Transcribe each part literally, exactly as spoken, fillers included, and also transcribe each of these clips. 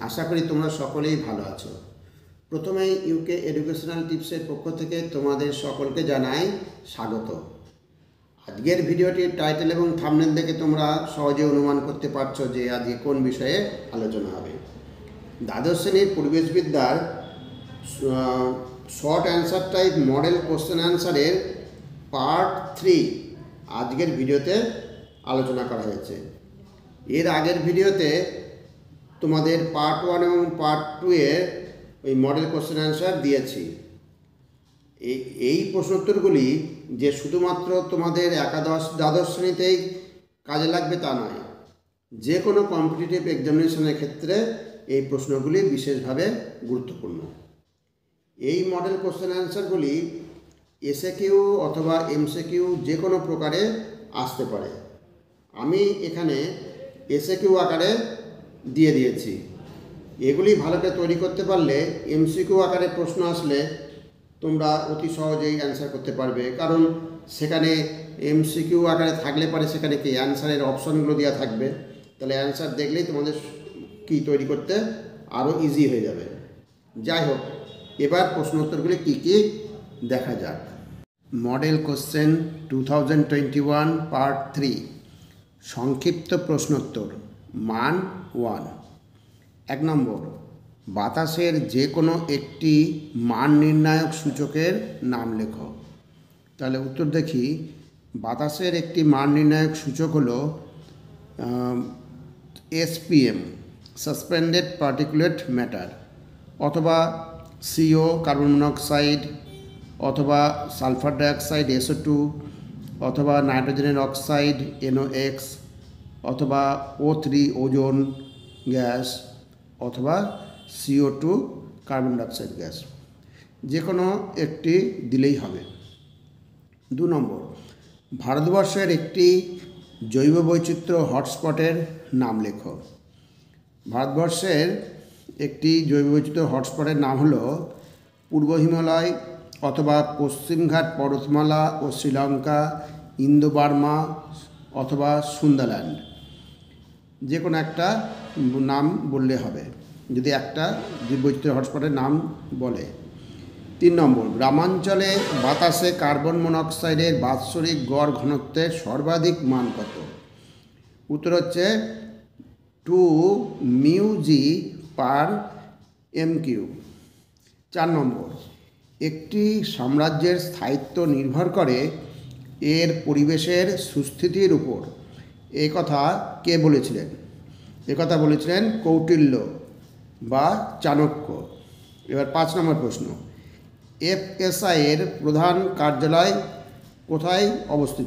আশা করি তোমরা সকলেই ভালো আছো। প্রথমেই ইউকে এডুকেশনাল টিপসের পক্ষ থেকে তোমাদের সকলকে জানাই স্বাগত। আজকের ভিডিওটির টাইটেল এবং থাম্বনেল দেখে তোমরা সহজে অনুমান করতে পারছো যে আজকে কোন বিষয়ে আলোচনা হবে। দ্বাদশ শ্রেণীর পরিবেশবিদ্যার short answer type model question অ্যান্সারের পার্ট থ্রি আজকের ভিডিওতে আলোচনা করা হয়েছে। এর আগের ভিডিওতে তোমাদের পার্ট ওয়ান এবং পার্ট টু এর ওই মডেল কোশ্চেন অ্যান্সার দিয়েছি। এই এই প্রশ্নোত্তরগুলি যে শুধুমাত্র তোমাদের একাদশ দ্বাদশ শ্রেণীতেই কাজে লাগবে তা নয়, যে কোনো কম্পিটিটিভ এক্সামিনেশনের ক্ষেত্রে এই প্রশ্নগুলি বিশেষভাবে গুরুত্বপূর্ণ। এই মডেল কোশ্চেন অ্যান্সারগুলি এসএ কিউ অথবা এমসি কিউ যে কোনো প্রকারে আসতে পারে। আমি এখানে এসএ কিউ আকারে দিয়ে দিয়েছি। এগুলি ভালো করে তৈরি করতে পারলে এমসিকিউ আকারে প্রশ্ন আসলে তোমরা অতি সহজেই অ্যান্সার করতে পারবে, কারণ সেখানে এমসিকিউ আকারে থাকলে পরে সেখানে কি অ্যান্সারের অপশনগুলো দেওয়া থাকবে, তাহলে অ্যান্সার দেখলেই তোমাদের কি তৈরি করতে আরও ইজি হয়ে যাবে। যাই হোক, এবার প্রশ্নোত্তরগুলি কী কী দেখা যাক। Model question two thousand twenty one part three, সংক্ষিপ্ত প্রশ্নোত্তর, মান ওয়ান। এক নম্বর, বাতাসের যে কোনো একটি মান নির্ণায়ক সূচকের নাম লেখো। তাহলে উত্তর দেখি, বাতাসের একটি মান নির্ণায়ক সূচক হলো এসপিএম, সাসপেন্ডেড পার্টিকুলেট ম্যাটার, অথবা সিও কার্বন মনোক্সাইড, অথবা সালফার ডাইঅক্সাইড এসও টু, অথবা নাইট্রোজেনের অক্সাইড এনওএক্স, অথবা ও থ্রি ওজোন গ্যাস, অথবা CO two carbon dioxide gas, যে কোনো একটি দিলেই হবে। দু নম্বর, ভারতবর্ষের একটি জৈব বৈচিত্র্য হটস্পটের নাম লেখো। ভারতবর্ষের একটি জৈব বৈচিত্র্য হটস্পটের নাম হলো পূর্ব হিমালয়, অথবা পশ্চিমঘাট পর্বতমালা ও শ্রীলঙ্কা, ইন্দো বার্মা, অথবা সুন্দারল্যান্ড, যে কোনো একটা নাম বললে হবে যদি একটা জীববৈচিত্র্য হটস্পটের নাম বলে। তিন নম্বর, গ্রামাঞ্চলে বাতাসে কার্বন মনোক্সাইডের বাৎসরিক গড় ঘনত্বের সর্বাধিক মান কত? উত্তর হচ্ছে টু মিউজি পার এম কিউ। চার নম্বর, একটি সাম্রাজ্যের স্থায়িত্ব নির্ভর করে এর পরিবেশের সুস্থিতির উপর। এ কথা কে বলেছিলেন? এ কথা বলেছিলেন কৌটিল্য বা চাণক্য। এবার পাঁচ নম্বর প্রশ্ন, এফএসআই এর প্রধান কার্যালয় কোথায় অবস্থিত?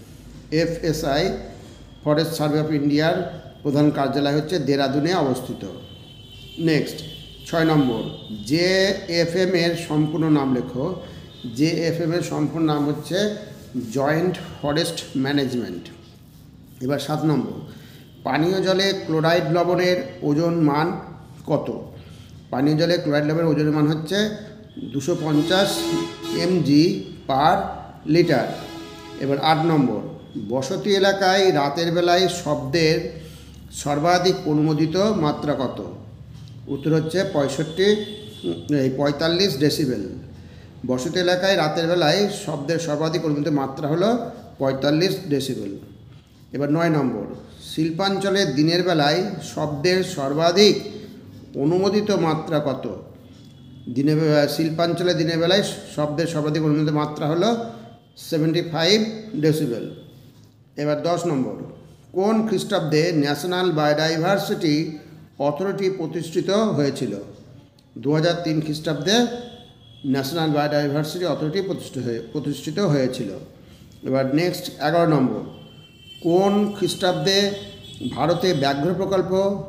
এফএসআই ফরেস্ট সার্ভে অফ ইন্ডিয়ার প্রধান কার্যালয় হচ্ছে দেরাদুনে অবস্থিত। নেক্সট, ছয় নম্বর, জে এফ এম এর সম্পূর্ণ নাম লেখো। জে এফ এম এর সম্পূর্ণ নাম হচ্ছে জয়েন্ট ফরেস্ট ম্যানেজমেন্ট। এবার সাত নম্বর, পানীয় জলে ক্লোরাইড লবণের ওজন মান কত? পানীয় জলে ক্লোরাইড লবণের ওজনের মান হচ্ছে দুশো পঞ্চাশ এমজি পার লিটার। এবার আট নম্বর, বসতি এলাকায় রাতের বেলায় শব্দের সর্বাধিক অনুমোদিত মাত্রা কত? উত্তর হচ্ছে পঁয়ষট্টি এই পঁয়তাল্লিশ ডেসিবেল। বসতি এলাকায় রাতের বেলায় শব্দের সর্বাধিক অনুমোদিত মাত্রা হলো পঁয়তাল্লিশ ডেসিবেল। এবার নয় নম্বর, শিল্পাঞ্চলে দিনের বেলায় শব্দের সর্বাধিক অনুমোদিত মাত্রা কত? দিনের শিল্পাঞ্চলে দিনের বেলায় শব্দের সর্বাধিক অনুমোদিত মাত্রা হলো সেভেন্টি ফাইভ ডেসিবেল। এবার দশ নম্বর, কোন খ্রিস্টাব্দে ন্যাশনাল বায়োডাইভার্সিটি অথরিটি প্রতিষ্ঠিত হয়েছিল? দু হাজার তিন খ্রিস্টাব্দে ন্যাশনাল বায়োডাইভার্সিটি অথরিটি প্রতিষ্ঠিত হয়ে প্রতিষ্ঠিত হয়েছিল। এবার নেক্সট এগারো নম্বর, কোন খ্রিস্টাব্দে ভারতে ব্যাঘ্র প্রকল্প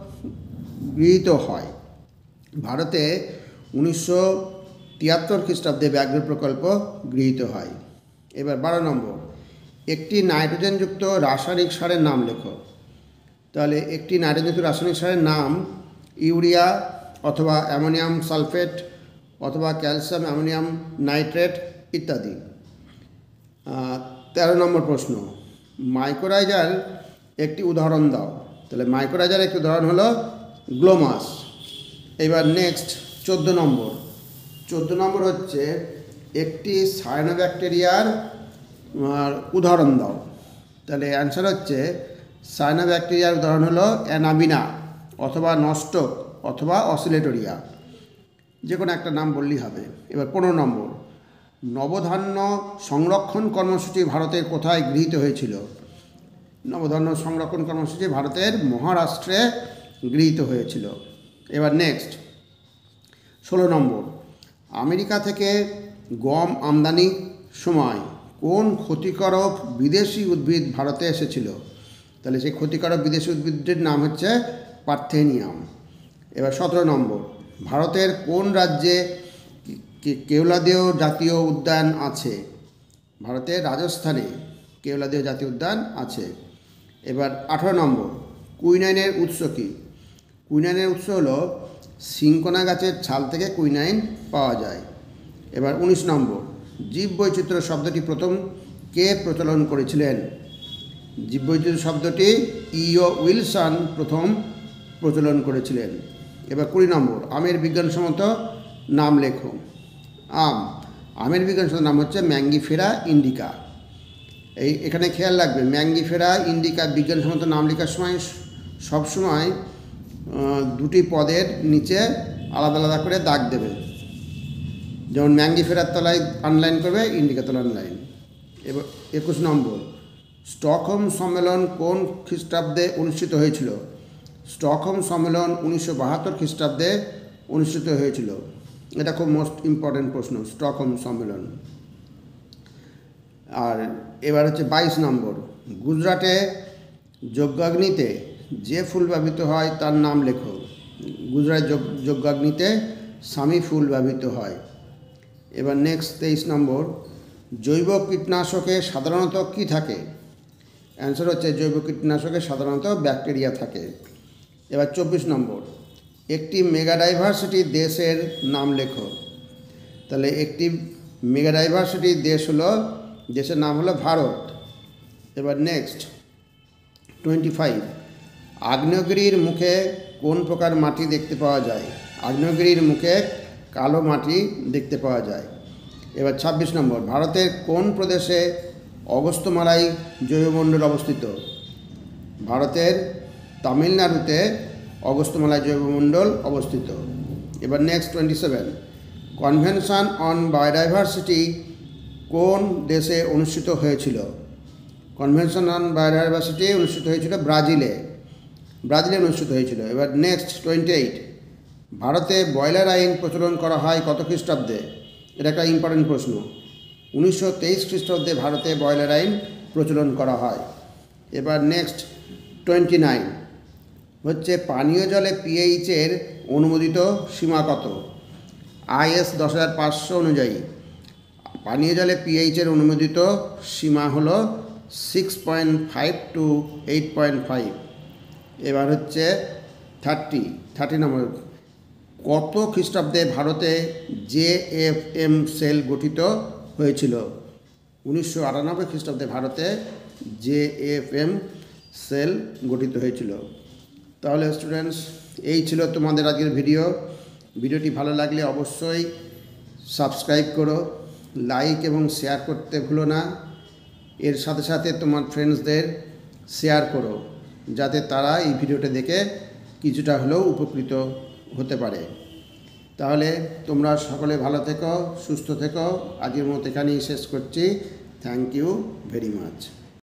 গৃহীত হয়? ভারতে উনিশশো তিয়াত্তর খ্রিস্টাব্দে ব্যাঘ্র প্রকল্প গৃহীত হয়। এবার বারো নম্বর, একটি নাইট্রোজেনযুক্ত রাসায়নিক সারের নাম লেখো। তাহলে একটি নাইট্রোজেনযুক্ত রাসায়নিক সারের নাম ইউরিয়া, অথবা অ্যামোনিয়াম সালফেট, অথবা ক্যালসিয়াম অ্যামোনিয়াম নাইট্রেট ইত্যাদি। তেরো নম্বর প্রশ্ন, মাইক্রোরাইজার একটি উদাহরণ দাও। তাহলে মাইক্রোরাইজার একটি উদাহরণ হলো গ্লোমাস। এবার নেক্সট চোদ্দো নম্বর চোদ্দো নম্বর হচ্ছে একটি সায়ানোব্যাকটেরিয়ার উদাহরণ দাও। তাহলে অ্যান্সার হচ্ছে সায়ানোব্যাকটেরিয়ার উদাহরণ হলো অ্যানাবিনা অথবা নস্টক অথবা অসিলেটোরিয়া, যে কোনো একটা নাম বললেই হবে। এবার পনেরো নম্বর নবধান্য সংরক্ষণ কর্মসূচি ভারতের কোথায় গৃহীত হয়েছিল? নবধান্য সংরক্ষণ কর্মসূচি ভারতের মহারাষ্ট্রে গৃহীত হয়েছিল। এবার নেক্সট ষোলো নম্বর আমেরিকা থেকে গম আমদানির সময় কোন ক্ষতিকারক বিদেশি উদ্ভিদ ভারতে এসেছিল? তাহলে সেই ক্ষতিকারক বিদেশি উদ্ভিদটির নাম হচ্ছে পার্থেনিয়াম। এবার সতেরো নম্বর ভারতের কোন রাজ্যে কেওলাদেও জাতীয় উদ্যান আছে? ভারতের রাজস্থানে কেওলাদেও জাতীয় উদ্যান আছে। এবার আঠারো নম্বর কুইনাইনের উৎস কী? কুইনাইনের উৎস হলো সিনকোনা গাছের ছাল থেকে কুইনাইন পাওয়া যায়। এবার উনিশ নম্বর জীববৈচিত্র্য শব্দটি প্রথম কে প্রচলন করেছিলেন? জীববৈচিত্র্য শব্দটি ইও উইলসন প্রথম প্রচলন করেছিলেন। এবার কুড়ি নম্বর আমের বিজ্ঞানসম্মত নাম লেখো। আম আমের বিজ্ঞানসম্মত নাম হচ্ছে ম্যাঙ্গিফেরা ইন্ডিকা। এই এখানে খেয়াল রাখবে ম্যাঙ্গিফেরা ইন্ডিকা বিজ্ঞানসম্মত নাম লেখার সময় সবসময় দুটি পদের নিচে আলাদা আলাদা করে দাগ দেবে, যেমন ম্যাঙ্গিফেরার তলায় আনলাইন করবে, ইন্ডিকা তলায় আনলাইন। এবার একুশ নম্বর স্টকহোম সম্মেলন কোন খ্রিস্টাব্দে অনুষ্ঠিত হয়েছিল? স্টকহোম সম্মেলন উনিশশো বাহাত্তর খ্রিস্টাব্দে অনুষ্ঠিত হয়েছিল। এটা খুব মোস্ট ইম্পর্টেন্ট প্রশ্ন, স্টকহোম সম্মেলন। আর এবার হচ্ছে বাইশ নম্বর গুজরাটে যজ্ঞাগ্নিতে যে ফুল ব্যবহৃত হয় তার নাম লেখো। গুজরাট যজ্ঞাগ্নিতে স্বামী ফুল ব্যবহৃত হয়। এবার নেক্সট তেইশ নম্বর জৈব কীটনাশকে সাধারণত কী থাকে? অ্যান্সার হচ্ছে জৈব কীটনাশকে সাধারণত ব্যাকটেরিয়া থাকে। এবার চব্বিশ নম্বর একটি মেগাডাইভার্সিটি দেশের নাম লেখো। তাহলে একটি মেগাডাইভার্সিটি দেশ হলো দেশের নাম হলো ভারত। এবার নেক্সট টোয়েন্টি ফাইভ আগ্নেয়গিরির মুখে কোন প্রকার মাটি দেখতে পাওয়া যায়? আগ্নেয়গিরির মুখে কালো মাটি দেখতে পাওয়া যায়। এবার ছাব্বিশ নম্বর ভারতের কোন প্রদেশে অগস্ত্যমালাই জৈবমণ্ডল অবস্থিত? ভারতের তামিলনাড়ুতে অগস্ত্যমালাই জৈবমণ্ডল অবস্থিত। এবার next twenty seven convention on biodiversity কোন দেশে অনুষ্ঠিত হয়েছিল? কনভেনশন অন বায়োডাইভার্সিটি অনুষ্ঠিত হয়েছিল ব্রাজিলে ব্রাজিলে অনুষ্ঠিত হয়েছিল। এবার নেক্সট টোয়েন্টি এইট ভারতে বয়লার আইন প্রচলন করা হয় কত খ্রিস্টাব্দে? এটা একটা ইম্পর্টেন্ট প্রশ্ন। উনিশশো তেইশ খ্রিস্টাব্দে ভারতে বয়লার আইন প্রচলন করা হয়। এবার নেক্সট টোয়েন্টি নাইন হচ্ছে পানীয় জলে পিএইচের অনুমোদিত সীমা কত? আইএস দশ হাজার পাঁচশো অনুযায়ী পানীয় জলে পিএইচের অনুমোদিত সীমা হলো six point five to eight point five. এবার হচ্ছে থার্টি থার্টি নম্বর কত খ্রিস্টাব্দে ভারতে জে এফ এম সেল গঠিত হয়েছিল? উনিশশো আটানব্বই খ্রিস্টাব্দে ভারতে জে এফ এম সেল গঠিত হয়েছিল। তাহলে স্টুডেন্টস এই ছিল তোমাদের আজকের ভিডিও। ভিডিওটি ভালো লাগলে অবশ্যই সাবস্ক্রাইব করো, লাইক এবং শেয়ার করতে ভুলো না। এর সাথে সাথে তোমার ফ্রেন্ডসদের শেয়ার করো, যাতে তারা এই ভিডিওটা দেখে কিছুটা হলেও উপকৃত হতে পারে। তাহলে তোমরা সকলে ভালো থেকো, সুস্থ থেকো। আজকের মতো এখানেই শেষ করছি। Thank you very much.